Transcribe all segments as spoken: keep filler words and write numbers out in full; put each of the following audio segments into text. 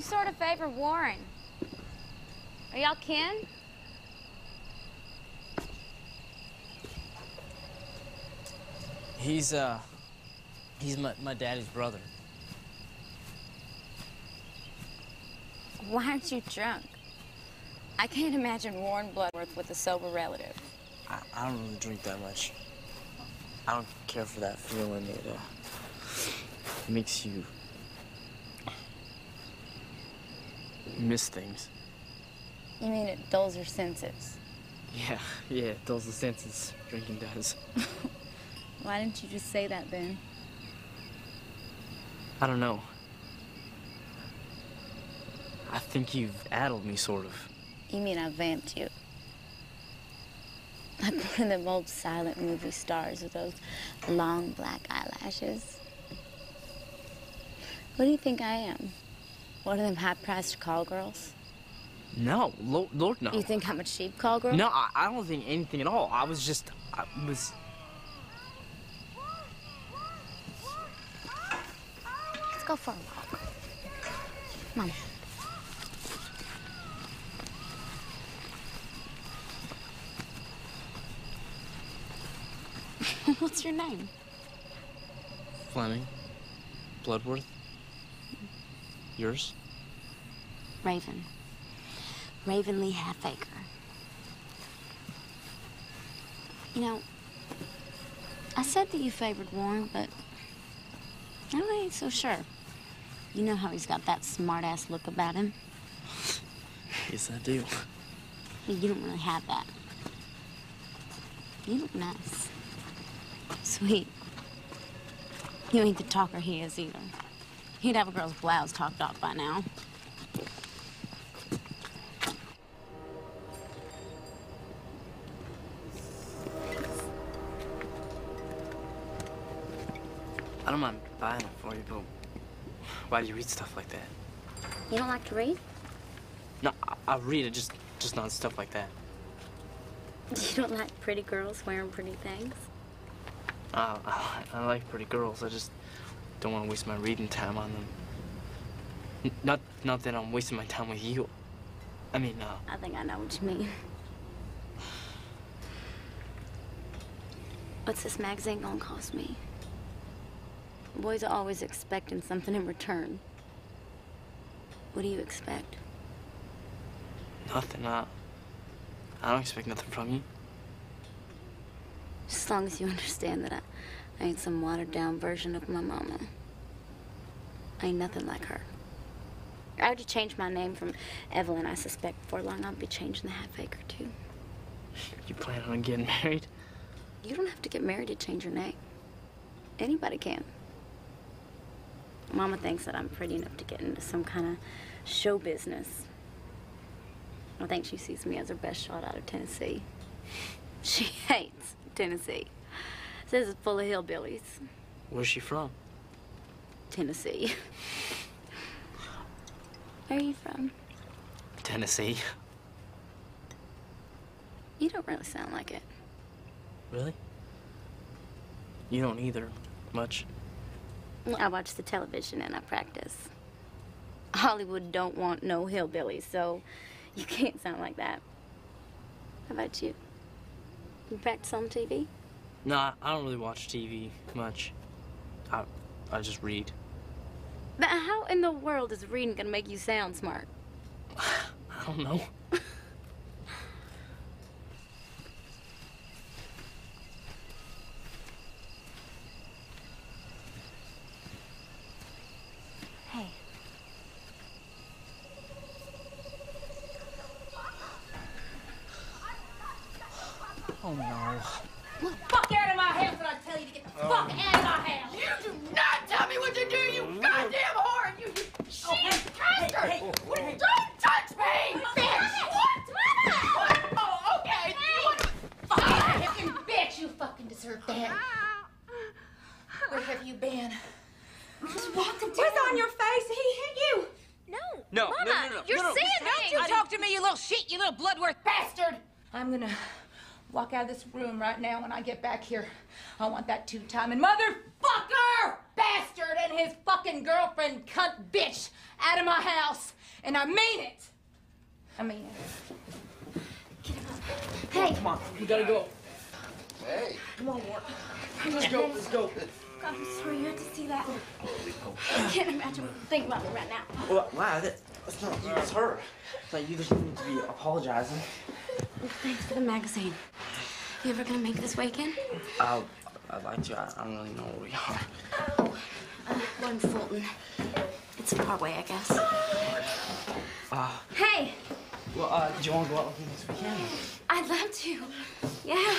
sort of favor Warren. Are y'all kin? He's, uh, he's my, my daddy's brother. Why aren't you drunk? I can't imagine Warren Bloodworth with a sober relative. I, I don't really drink that much. I don't care for that feeling. It, uh, it makes you miss things. You mean it dulls your senses? Yeah, yeah, it dulls the senses. Drinking does. Why didn't you just say that then? I don't know. I think you've addled me, sort of. You mean I vamped you? Like one of them old silent movie stars with those long black eyelashes. What do you think I am? One of them high-priced call girls? No, Lord, Lord, no. You think I'm a cheap call girl? No, I, I don't think anything at all. I was just, I was... Let's go for a walk. Mom. What's your name? Fleming Bloodworth. Yours? Raven. Raven Lee Halfacre. You know, I said that you favored Warren, but I ain't so sure. You know how he's got that smart-ass look about him? Yes, I do. You don't really have that. You look nice. Sweet. You ain't the talker he is either. He'd have a girl's blouse talked off by now. I don't mind buying it for you, but why do you read stuff like that? You don't like to read? No, I, I read it, just, just not stuff like that. You don't like pretty girls wearing pretty things? Uh, I, I like pretty girls. I just don't want to waste my reading time on them. N not, not that I'm wasting my time with you. I mean, uh... I think I know what you mean. What's this magazine gonna cost me? Boys are always expecting something in return. What do you expect? Nothing. Uh, I don't expect nothing from you. Just as long as you understand that I, I ain't some watered-down version of my mama. I ain't nothing like her. I already changed my name from Evelyn. I suspect before long I'll be changing the Halfacre too. You plan on getting married? You don't have to get married to change your name. Anybody can. Mama thinks that I'm pretty enough to get into some kind of show business. I think she sees me as her best shot out of Tennessee. She hates Tennessee. Says it's full of hillbillies. Where's she from? Tennessee. Where are you from? Tennessee. You don't really sound like it. Really? You don't either, much. I watch the television and I practice. Hollywood don't want no hillbillies, so you can't sound like that. How about you? You practice on T V? No, I don't really watch T V much. I, I just read. But how in the world is reading gonna make you sound smart? I don't know. Hey. Oh, no. Well, fuck out of my house and I tell you to get the Oh. fuck out of my house! You do not tell me what to do, you goddamn whore! You, you shit bastard! hey, What- hey. Don't touch me! Bitch! What? What? Oh, okay. You want to... Fucking bitch, you fucking deserve that. Where have you been? Just walk him down. What's on your face? He hit you. No, No, Mama, no, no, no, you're no, no. seeing Don't things. you talk to me, you little shit, you little Bloodworth bastard! I'm gonna walk out of this room right now when I get back here. I want that two-timing motherfucker bastard and his fucking girlfriend cunt bitch out of my house. And I mean it. I mean it. Get him up. Hey. Come on, we gotta go. Hey. Come on, Warren. Let's go, let's go. God, I'm sorry you had to see that. I can't imagine what you think about me right now. Well, wow, that, that's not you, it's her. It's not you that you need to be apologizing. Well, thanks for the magazine. You ever gonna make this weekend? Uh, I'd like to. I, I don't really know where we are. Oh, uh, we're in Fulton. It's far away, I guess. Uh, Hey! well, uh, do you want to go out with me this weekend? I'd love to. Yeah.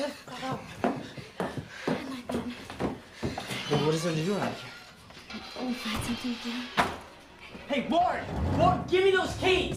Good night, then. Well, what is there to do around here? We'll find something to do. Hey, Warren! Warren, give me those keys!